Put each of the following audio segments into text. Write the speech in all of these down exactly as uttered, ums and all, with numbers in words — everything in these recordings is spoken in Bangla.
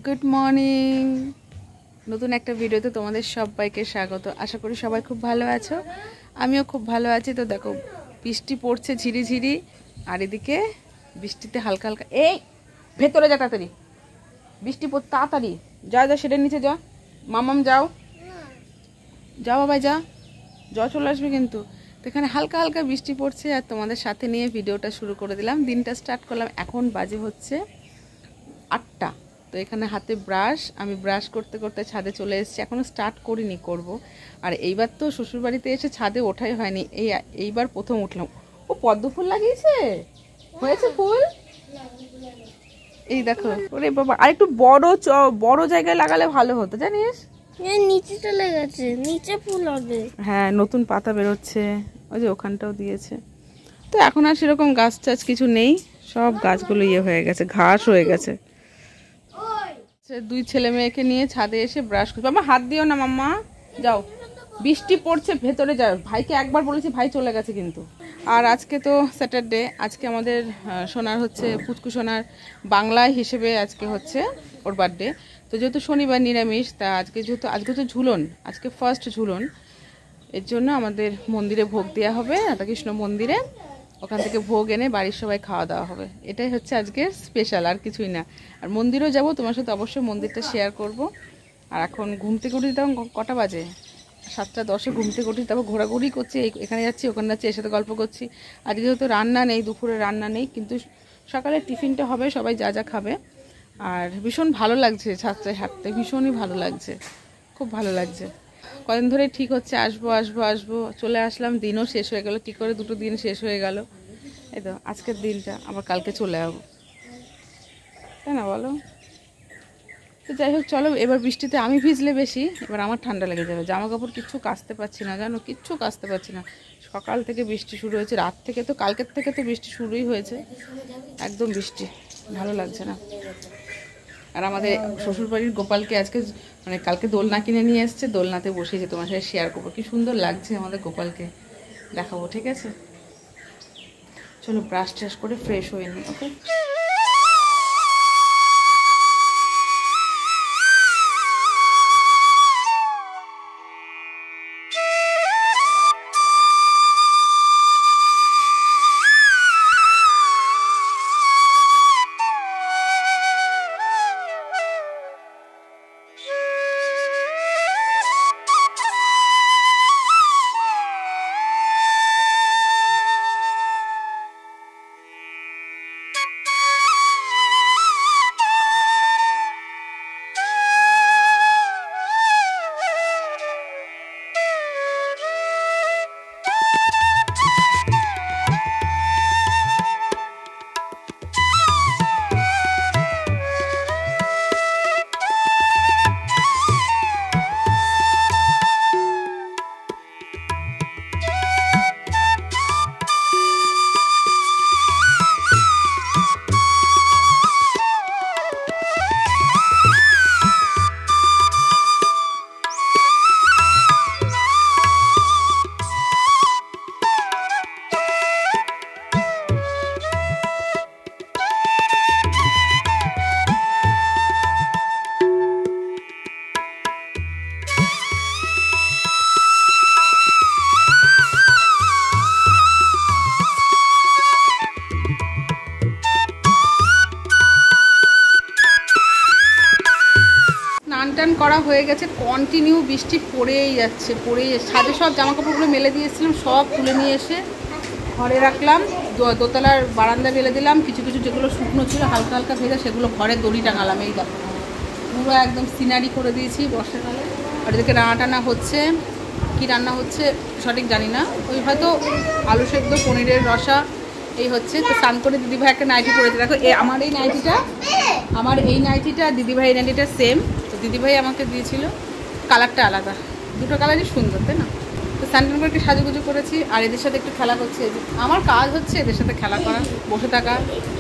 Good morning. নতুন একটা ভিডিওতে তোমাদের সবাইকে স্বাগত। আশা করি সবাই খুব ভালো আছো, আমিও খুব ভালো আছি। তো দেখো বৃষ্টি পড়ছে ঝিরিঝিরি, আর এদিকে বৃষ্টিতে হালকা হালকা এই ভেতরে যা, তাড়াতাড়ি বৃষ্টি পড়, তাড়াতাড়ি যা যা সেটার নিচে যা, মামাম যাও যাও বাবা যা, জল চলে আসবে কিন্তু। তো এখানে হালকা হালকা বৃষ্টি পড়ছে আর তোমাদের সাথে নিয়ে ভিডিওটা শুরু করে দিলাম, দিনটা স্টার্ট করলাম। এখন বাজে হচ্ছে আটটা। তো এখানে হাতে ব্রাশ, আমি ব্রাশ করতে করতে ছাদে চলে এসেছি, এখনও স্টার্ট করিনি, করব। আর এইবার তো শ্বশুরবাড়িতে এসে ছাদে ওঠাই হয়নি, এই এইবার প্রথম উঠলাম। ও পদ্ম ফুল লাগিয়েছে, হয়েছে ফুল, এই দেখো। ওরে বাবা, আর একটু বড় বড় জায়গায় লাগালে ভালো হতো জানিস। নিচে চলে গেছে, নিচে ফুল হবে। হ্যাঁ, নতুন পাতা বেরোচ্ছে, ওই যে ওখানটাও দিয়েছে। তো এখন আর সেরকম গাছ টাছ কিছু নেই, সব গাছগুলো ইয়ে হয়ে গেছে, ঘাস হয়ে গেছে। দুই ছেলে মেয়েকে নিয়ে ছাদে এসে ব্রাশ করছে। মাম্মা হাত দিও না, মাম্মা যাও, বৃষ্টি পড়ছে, ভেতরে যাও। ভাইকে একবার বলেছি, ভাই চলে গেছে কিন্তু। আর আজকে তো স্যাটারডে, আজকে আমাদের সোনার হচ্ছে পুচকু সোনার বাংলায় হিসেবে আজকে হচ্ছে ওর বার্থডে। তো যেহেতু শনিবার নিরামিষ, তা আজকে যেহেতু আজকে তো ঝুলন, আজকে ফার্স্ট ঝুলন, এর জন্য আমাদের মন্দিরে ভোগ দেওয়া হবে, রাধাকৃষ্ণ মন্দিরে। ওখান থেকে ভোগ এনে বাড়ির সবাই খাওয়া দাওয়া হবে, এটাই হচ্ছে আজকের স্পেশাল, আর কিছুই না। আর মন্দিরেও যাব, তোমার সাথে অবশ্যই মন্দিরটা শেয়ার করব। আর এখন ঘুম থেকে উঠি, তখন কটা বাজে, সাতটা দশে ঘুম থেকে উঠি, তারপর ঘোরাঘুরি করছি, এখানে যাচ্ছি ওখানে যাচ্ছি, এর সাথে গল্প করছি। আজকে যেহেতু রান্না নেই, দুপুরে রান্না নেই, কিন্তু সকালে টিফিনটা হবে, সবাই যা যা খাবে। আর ভীষণ ভালো লাগছে ছাদটায় হাঁটতে, ভীষণই ভালো লাগছে, খুব ভালো লাগছে। কদিন ধরে ঠিক হচ্ছে আসবো আসবো আসবো, চলে আসলাম, দিনও শেষ হয়ে গেল। কী করে দুটো দিন শেষ হয়ে গেল, এই তো আজকের দিনটা, আবার কালকে চলে যাবো, তাই না বলো? তো যাই হোক, চলো। এবার বৃষ্টিতে আমি ভিজলে বেশি, এবার আমার ঠান্ডা লেগে যাবে। জামা কাপড় কিচ্ছু কাচতে পারছি না, জানো, কিচ্ছু কাচতে পারছি না। সকাল থেকে বৃষ্টি শুরু হয়েছে, রাত থেকে, তো কালকের থেকে তো বৃষ্টি শুরুই হয়েছে, একদম বৃষ্টি, ভালো লাগছে না। আর আমাদের শ্বশুরবাড়ির গোপালকে আজকে মানে কালকে দোলনা কিনে নিয়ে এসছে, দোলনাতে বসিয়েছে, তোমার সাথে শেয়ার করবো, কি সুন্দর লাগছে আমাদের গোপালকে, দেখাবো, ঠিক আছে? চলো ব্রাশ ট্রাশ করে ফ্রেশ হয়ে নিই, ওকে? টান করা হয়ে গেছে, কন্টিনিউ বৃষ্টি পড়েই যাচ্ছে, পড়েই যাচ্ছে। ছাদে সব জামা কাপড়গুলো মেলে দিয়েছিলাম, সব তুলে নিয়ে এসে ঘরে রাখলাম, দোতলার বারান্দায় মেলে দিলাম। কিছু কিছু যেগুলো শুকনো ছিল হালকা হালকা ভেজা, সেগুলো ঘরে দড়ি টাঙালাম। এই দেখো, পুরো একদম সিনারি করে দিয়েছি বর্ষাকালে। আর এদিকে রান্না টানা হচ্ছে, কি রান্না হচ্ছে সঠিক জানি না, ওই হয়তো আলু সেদ্ধ, পনিরের রসা, এই হচ্ছে। তো স্নান করে দিদিভাই একটা নাইটি পরেছে, দেখো এ আমার এই নাইটিটা, আমার এই নাইটিটা দিদিভাই এই নাইটিটা সেম। তো দিদিভাই আমাকে দিয়েছিল, কালারটা আলাদা, দুটো কালারই সুন্দর, তাই না? তো স্নান টান করে একটু সাজুগুজু করেছি, আর এদের সাথে একটু খেলা করছে। আমার কাজ হচ্ছে এদের সাথে খেলা করা, বসে থাকা।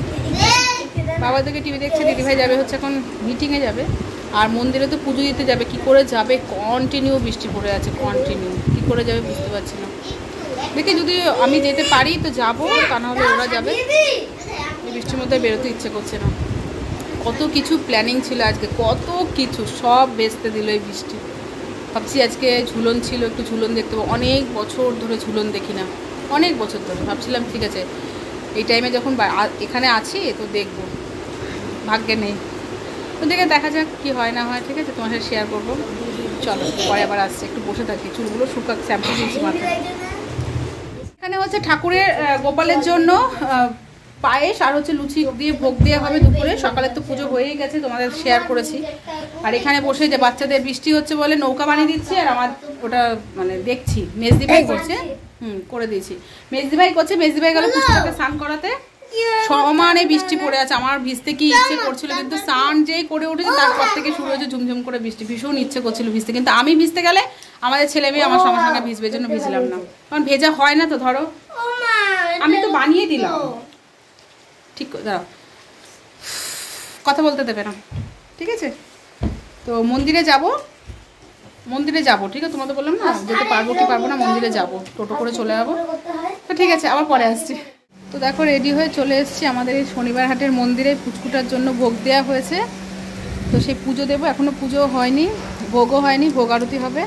বাবা দিকে টিভি দেখছে, দিদিভাই যাবে হচ্ছে এখন মিটিংয়ে যাবে। আর মন্দিরে তো পুজো দিতে যাবে, কি করে যাবে, কন্টিনিউ বৃষ্টি পড়ে আছে, কন্টিনিউ কি করে যাবে বুঝতে পারছি না। দেখি যদি আমি যেতে পারি তো যাবো, তা নাহলে ওরা যাবে। এই বৃষ্টির মধ্যে বেরোতে ইচ্ছে করছে না, কত কিছু প্ল্যানিং ছিল আজকে, কত কিছু সব বেচতে দিল এই বৃষ্টি। ভাবছি আজকে ঝুলন ছিল, একটু ঝুলন দেখতে পাবো, অনেক বছর ধরে ঝুলন দেখি না, অনেক বছর ধরে। ভাবছিলাম ঠিক আছে এই টাইমে যখন এখানে আছি তো দেখবো, ভাগ্যে নেই তো দেখে দেখা যাক কি হয় না হয়। ঠিক আছে, তোমার সাথে শেয়ার করবো। চলো পরে আবার আসছে, একটু বসে থাকি, চুলগুলো শুকাক, শ্যাম্পু দিয়েছি মাথায়। এখানে হচ্ছে ঠাকুরের গোপালের জন্য পায়েস আর হচ্ছে লুচি দিয়ে ভোগ দেওয়া হবে দুপুরে। সকালে তো পুজো হয়েই গেছে, তোমাদের শেয়ার করেছি। আর এখানে বসে যে বাচ্চাদের বৃষ্টি হচ্ছে বলে নৌকা বানিয়ে দিচ্ছি, আর আমার ওটা মানে দেখছি মেজদি ভাই করছে। হুম করে দিয়েছি, মেজদি ভাই করছে। মেজদি ভাই গেল পুষ্পকে স্নান করাতে, সমানে বৃষ্টি পড়ে আছে। আমার ভিজতে কি ইচ্ছে করছিল, কিন্তু স্নান যেই করে উঠেছে তারপর থেকে শুরু হয়েছে ঝুমঝুম করে বৃষ্টি। ভীষণ ইচ্ছে করছিল ভিজতে, কিন্তু আমি ভিজতে গেলে আমাদের ছেলে মেয়ে আমার সঙ্গে সঙ্গে ভিজবে, জন্য ভিজলাম না, কারণ ভেজা হয় না তো। ধরো আমি তো বানিয়ে দিলাম, ঠিক দাঁড়াও, কথা বলতে দেবে না, ঠিক আছে? তো মন্দিরে যাব, মন্দিরে যাব, ঠিক আছে? তোমাদের বললাম না যেতে পারবো কি পারবো না, মন্দিরে যাব, টোটো করে চলে যাবো। তো ঠিক আছে, আবার পরে আসছি। তো দেখো রেডি হয়ে চলে এসেছি আমাদের এই শনিবার হাটের মন্দিরে। পুচকুটার জন্য ভোগ দেওয়া হয়েছে, তো সেই পুজো দেবো। এখনও পুজো হয়নি, ভোগও হয়নি, ভোগ আরতি হবে।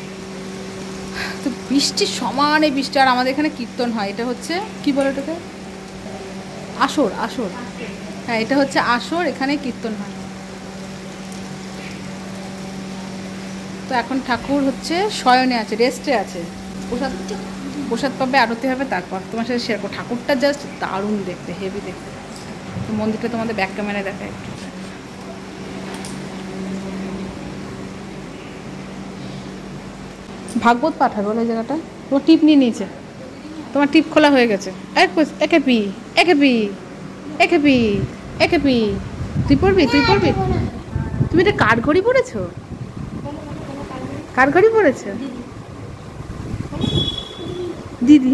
তো বৃষ্টি সমানে বৃষ্টি, আর আমাদের এখানে কীর্তন হয়। এটা হচ্ছে কি বলে ওটাকে, আসর। আসর, হ্যাঁ এটা হচ্ছে আসর, এখানে কীর্তন হয়। তো এখন ঠাকুর হচ্ছে শয়নে আছে, রেস্টে আছে। প্রসাদ প্রসাদ পাবে, আরতি হবে, তারপর তোমার সাথে শেয়ার করো। ঠাকুরটা জাস্ট দারুণ দেখতে, হেভি দেখতে। তো মন্দিরটা তোমাদের ব্যাক ক্যামেরায় দেখায় একটু। ভাগবত পাঠ হবে বলে জায়গাটা। তোমার টিপ নিয়ে নিয়েছে, তোমার টিপ খোলা হয়ে গেছে। একে পি একে পি একে পি একে পি তুই পড়বি, তুই পড়বি। তুমি এটা কার ঘড়ি পড়েছো, কার ঘড়ি পড়েছো? দিদি।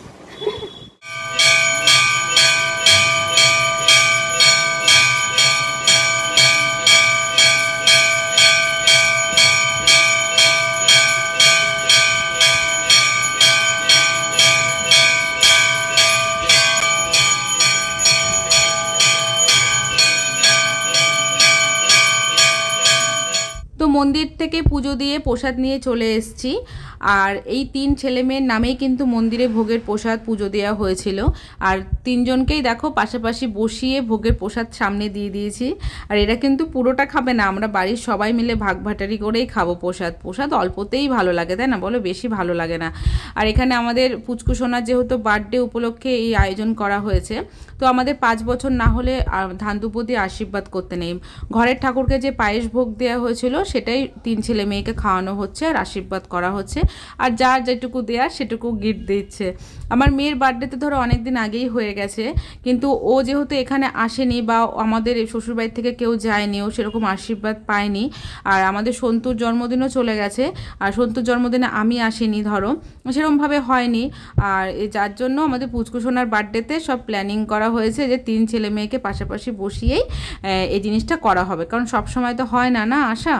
তো মন্দির থেকে পুজো দিয়ে প্রসাদ নিয়ে চলে এসেছি। আর এই তিন ছেলে মেয়ের নামেই কিন্তু মন্দিরে ভোগের প্রসাদ পুজো দেওয়া হয়েছিল। আর তিনজনকেই দেখো পাশাপাশি বসিয়ে ভোগের প্রসাদ সামনে দিয়ে দিয়েছি। আর এরা কিন্তু পুরোটা খাবে না, আমরা বাড়ির সবাই মিলে ভাগ ভাটারি করেই খাবো প্রসাদ। প্রসাদ অল্পতেই ভালো লাগে, তাই না বলো, বেশি ভালো লাগে না। আর এখানে আমাদের পুচকু সোনার যেহেতু বার্থডে উপলক্ষে এই আয়োজন করা হয়েছে, তো আমাদের পাঁচ বছর না হলে ধান দুপো দিয়ে আশীর্বাদ করতে নেই। ঘরের ঠাকুরকে যে পায়েস ভোগ দেওয়া হয়েছিল সেটাই তিন ছেলে মেয়েকে খাওয়ানো হচ্ছে আর আশীর্বাদ করা হচ্ছে। আর যার যেটুকু দেওয়ার সেটুকু গিফট দিচ্ছে। আমার মেয়ের বার্থডেতে ধরো অনেক দিন আগেই হয়ে গেছে, কিন্তু ও যেহেতু এখানে আসেনি বা আমাদের শ্বশুরবাড়ি থেকে কেউ যায়নি, ও সেরকম আশীর্বাদ পায়নি। আর আমাদের সন্তুর জন্মদিনও চলে গেছে, আর সন্তুর জন্মদিনে আমি আসিনি, ধরো সেরকমভাবে হয়নি। আর যার জন্য আমাদের পুচকু সোনার বার্থডেতে সব প্ল্যানিং করা হয়েছে যে তিন ছেলে মেয়েকে পাশাপাশি বসিয়েই এই জিনিসটা করা হবে, কারণ সব সময় তো হয় না না আসা।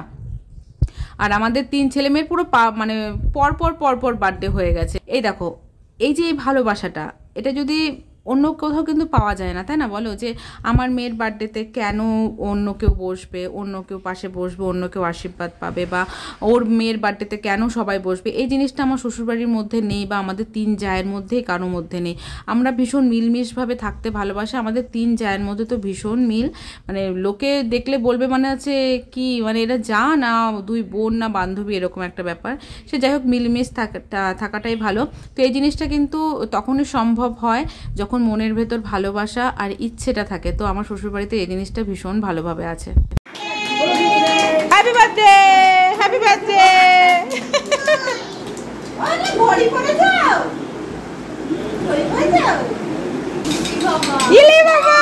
আর আমাদের তিন ছেলে মেয়ের পুরো পা মানে পরপর পরপর বার্থডে হয়ে গেছে। এই দেখো এই যে এই ভালোবাসাটা, এটা যদি অন্য কোথাও কিন্তু পাওয়া যায় না, তাই না বলো? যে আমার মেয়ের বার্থডেতে কেন অন্য কেউ বসবে, অন্য কেউ পাশে বসবে, অন্য কেউ আশীর্বাদ পাবে, বা ওর মেয়ের বার্থডেতে কেন সবাই বসবে, এই জিনিসটা আমার শ্বশুরবাড়ির মধ্যে নেই, বা আমাদের তিন জায়ের মধ্যেই কারোর মধ্যে নেই। আমরা ভীষণ মিলমিশভাবে থাকতে ভালোবাসি। আমাদের তিন জায়ের মধ্যে তো ভীষণ মিল, মানে লোকে দেখলে বলবে মানে আছে কি, মানে এরা যা না দুই বোন না বান্ধবী, এরকম একটা ব্যাপার। সে যাই হোক, মিলমিশ থাকাটাই ভালো। তো এই জিনিসটা কিন্তু তখনই সম্ভব হয় যখন মনের ভেতর ভালোবাসা আর ইচ্ছেটা থাকে। তো আমার শ্বশুরবাড়িতে এই জিনিসটা ভীষণ ভালোভাবে আছে। Happy birthday, happy birthday. ঘড়ি পরে যাও, ঘড়ি পরে যাও, ইলে বাবা।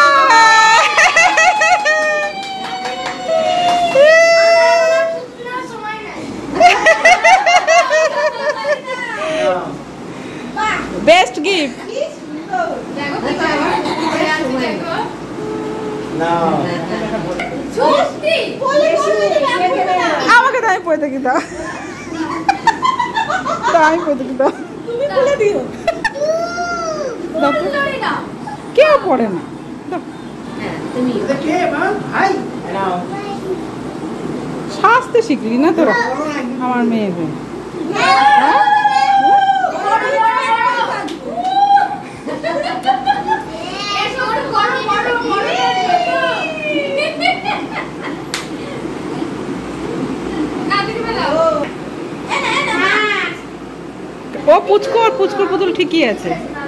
Best gift. আমাকে তো আমি পড়ে থাকি, দাও আমি পড়ে থাকি, দাও তুমি বলে দিও, কেউ পড়ে না। সাজতে শিখলি না তোরা আমার মেয়ে ও পুচকোর পুচকোর পুতুল ঠিকই আছে।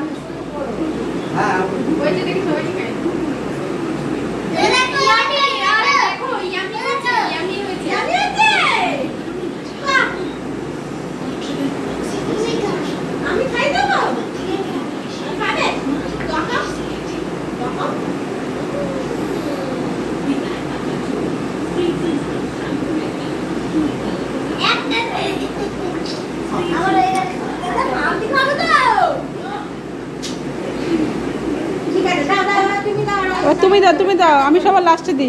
তুমি দাও তুমি দাও, আমি সবার লাস্টে দিই।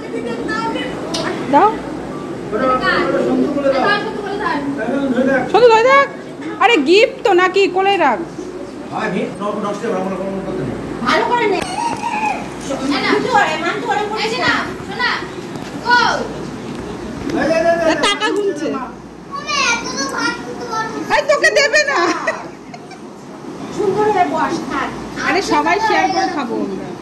দাও শুধু ধরে থাক। আরে গিফট তো নাকি, কোলে রাখ। ভালো করে নে টাকা গুনছে, তোকে দেবে না। সুন্দর হয়ে বস থাক। আরে সবাই শেয়ার করে খাবো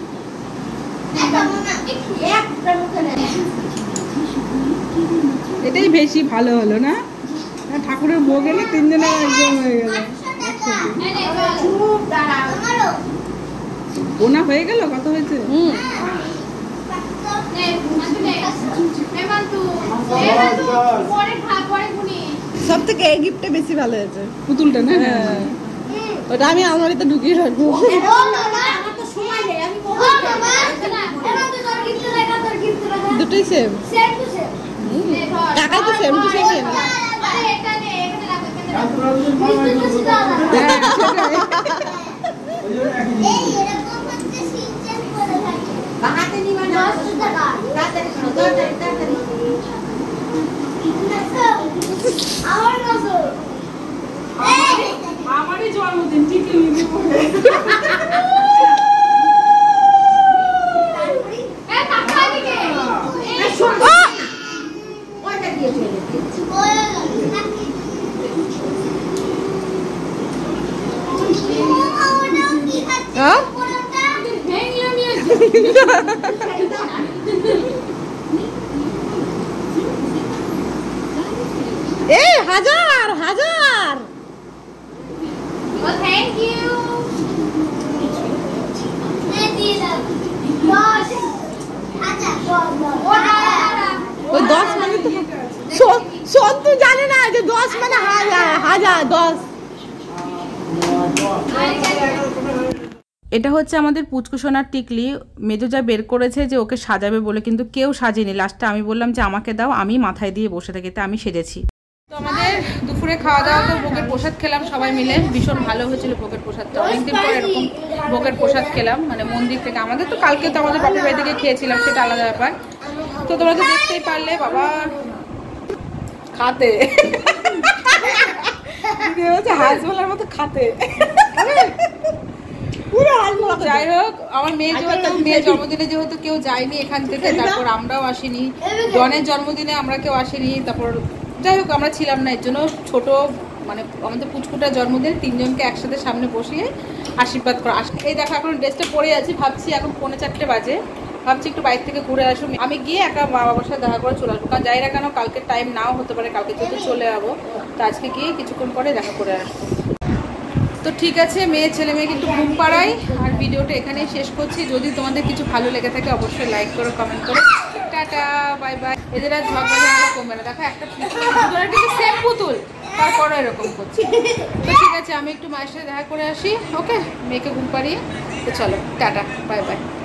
এটাই বেশি ভালো হলো না? ঠাকুরের ভোগ এলে তিনজনের একদম হয়ে গেল, বোনা হয়ে গেল। কত হয়েছে? সব থেকে এই গিফটটা বেশি ভালো হয়েছে, পুতুলটা না? হ্যাঁ ওটা আমি আমার তো ঢুকিয়ে রাখবো। দুটোই সেম, টাকাই তো সেম টু সেম। আমারই জন্মদিন ঠিক এ হাজার হাজার। Thank you. ওই দশ মানে তো সন্তু জানে না যে দশ মানে হাজার, হাজার দশ। এটা হচ্ছে আমাদের পুচকুসোনার টিকলি। মেজো যা বের করেছে যে ওকে সাজাবে বলে, কিন্তু কেউ সাজেনি। লাস্টে আমি বললাম যে আমাকে দাও, আমি মাথায় দিয়ে বসে থাকি, তা আমি সেজেছি। তো আমাদের দুপুরে খাওয়া দাওয়া তো ভোগের প্রসাদ খেলাম সবাই মিলে, ভীষণ ভালো হয়েছিল ভোগের প্রসাদটা। অনেকদিন পর এরকম ভোগের প্রসাদ খেলাম, মানে মন্দির থেকে। আমাদের তো কালকে তো আমাদের বাপের বাড়ি থেকে খেয়েছিলাম, সেটা আলাদা ব্যাপার। তো তোমরা তো দেখতেই পারলে, বাবা খাতে হাঁসগুলোর মতো খাতে। যাই হোক, আমার মেয়ে যেহেতু মেয়ের জন্মদিনে যেহেতু কেউ যায়নি এখান থেকে, তারপর আমরাও আসিনি। জনের জন্মদিনে আমরা কেউ আসিনি, তারপর যাই হোক আমরা ছিলাম না। এর জন্য ছোট মানে আমাদের পুচকুটার জন্মদিন তিনজনকে একসাথে সামনে বসিয়ে আশীর্বাদ করা। এই দেখো এখন ড্রেসটা পরে আছি, ভাবছি এখন পৌনে চারটে বাজে, ভাবছি একটু বাইরে থেকে ঘুরে আসবো। আমি গিয়ে একা মা বাবার সাথে দেখা করে চলে আসবো, কারণ যাই না কেন কালকে টাইম নাও হতে পারে, কালকে যেহেতু চলে যাবো, তো আজকে গিয়ে কিছুক্ষণ পরে দেখা করে আসবো। তো ঠিক আছে, মেয়ে ছেলে মেয়েকে একটু ঘুম পাড়াই, আর ভিডিওটা এখানেই শেষ করছি। যদি তোমাদের কিছু ভালো লেগে থাকে অবশ্যই লাইক করো, কমেন্ট করো। Tata, bye bye. এদের আর ঝগড়া ঝামেলা কমবে না। দেখো একটা পুতুল কিন্তু সেম পুতুল, তারপরও এরকম করছে। তো ঠিক আছে, আমি একটু মায়ের সাথে দেখা করে আসি। ওকে, মেয়েকে ঘুম পাড়িয়ে। তো চলো, টাটা, বাই বাই।